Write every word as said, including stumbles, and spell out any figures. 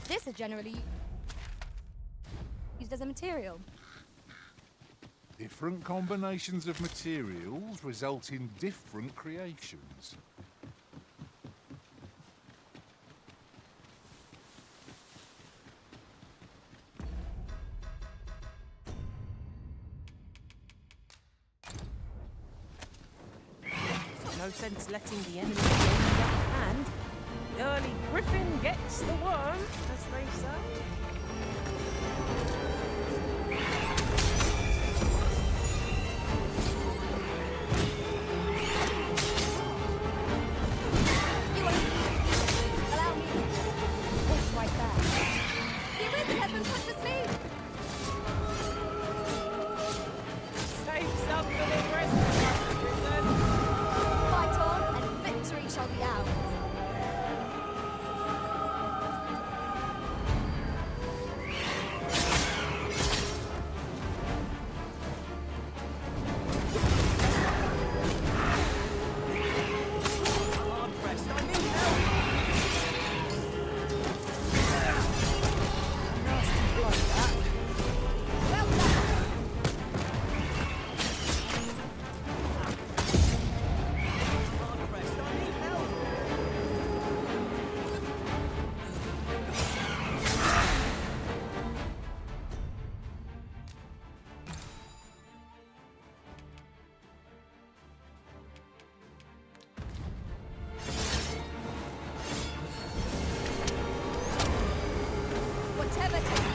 This is generally used as a material. Different combinations of materials result in different creations. No sense letting the enemy gain the upper hand. The early griffin gets the worm, as they say. Allow me. This right there. The wizard has been put to sleep. Save some for the rest of us, Griffin. Fight on, and victory shall be ours. Hard pressed, I need help. Nasty blow, that. Well done. Hard pressed, I need help. Whatever takes